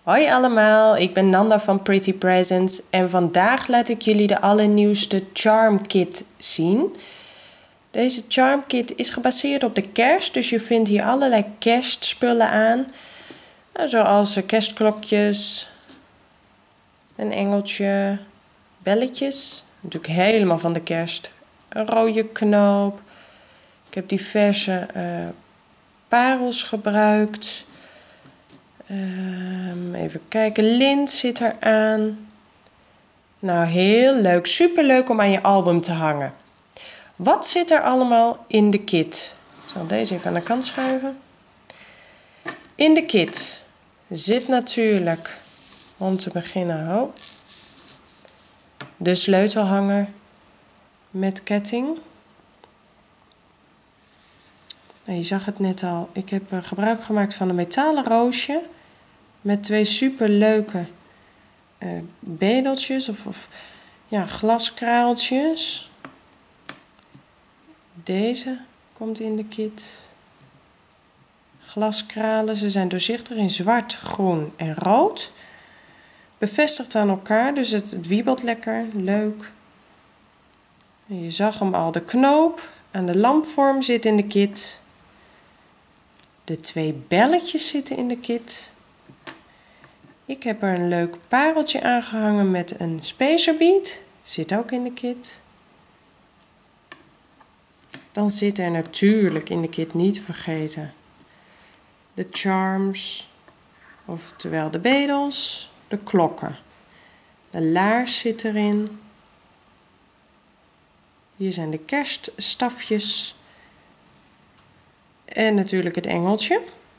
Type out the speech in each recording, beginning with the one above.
Hoi allemaal, ik ben Nanda van Pretty Presents en vandaag laat ik jullie de allernieuwste Charm Kit zien. Deze Charm Kit is gebaseerd op de kerst, dus je vindt hier allerlei kerstspullen aan. Zoals kerstklokjes, een engeltje, belletjes, natuurlijk helemaal van de kerst. Een rode knoop. Ik heb diverse parels gebruikt. Even kijken, lint zit eraan. Nou, heel leuk. Super leuk om aan je album te hangen. Wat zit er allemaal in de kit? Ik zal deze even aan de kant schuiven. In de kit zit natuurlijk, om te beginnen, de sleutelhanger met ketting. Nou, je zag het net al. Ik heb gebruik gemaakt van een metalen roosje met twee super leuke bedeltjes of glaskraaltjes. Deze komt in de kit. Glaskralen, ze zijn doorzichtig in zwart, groen en rood. Bevestigd aan elkaar, dus het wiebelt lekker, leuk. En je zag hem al, de knoop aan de lampvorm zit in de kit. De twee belletjes zitten in de kit. Ik heb er een leuk pareltje aangehangen met een spacerbead. Zit ook in de kit. Dan zit er natuurlijk in de kit, niet te vergeten, de charms, oftewel de bedels, de klokken. De laars zit erin. Hier zijn de kerststafjes. En natuurlijk het engeltje.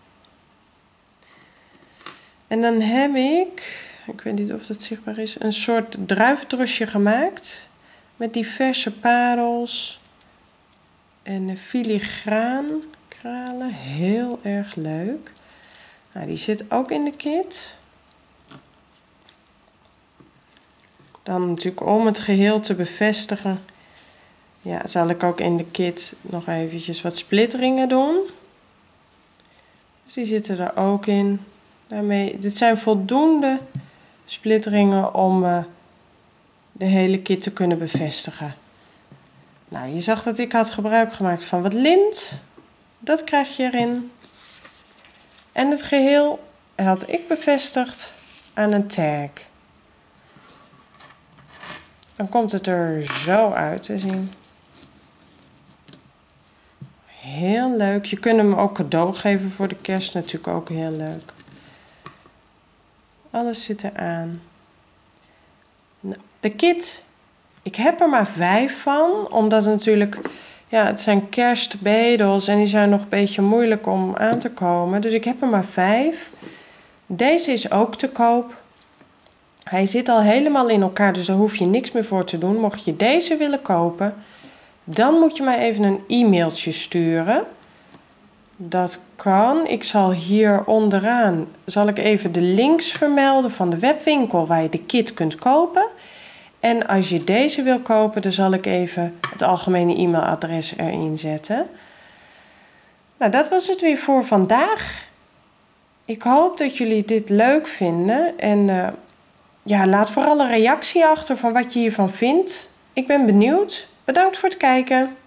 En dan heb ik weet niet of dat zichtbaar is, een soort druiventrosje gemaakt. Met diverse parels. En filigraan kralen. Heel erg leuk. Nou, die zit ook in de kit. Dan natuurlijk om het geheel te bevestigen. Ja, zal ik ook in de kit nog eventjes wat splitteringen doen. Dus die zitten er ook in. Dit zijn voldoende splitteringen om de hele kit te kunnen bevestigen. Nou, je zag dat ik had gebruik gemaakt van wat lint. Dat krijg je erin. En het geheel had ik bevestigd aan een tag. Dan komt het er zo uit te zien. Heel leuk. Je kunt hem ook cadeau geven voor de kerst. Natuurlijk ook heel leuk. Alles zit eraan. Nou, de kit. Ik heb er maar 5 van. Omdat natuurlijk, het zijn kerstbedels. En die zijn nog een beetje moeilijk om aan te komen. Dus ik heb er maar 5. Deze is ook te koop. Hij zit al helemaal in elkaar. Dus daar hoef je niks meer voor te doen. Mocht je deze willen kopen, dan moet je mij even een e-mailtje sturen. Dat kan. Ik zal hier onderaan even de links vermelden van de webwinkel waar je de kit kunt kopen. En als je deze wil kopen, dan zal ik even het algemene e-mailadres erin zetten. Nou, dat was het weer voor vandaag. Ik hoop dat jullie dit leuk vinden. En laat vooral een reactie achter van wat je hiervan vindt. Ik ben benieuwd. Bedankt voor het kijken.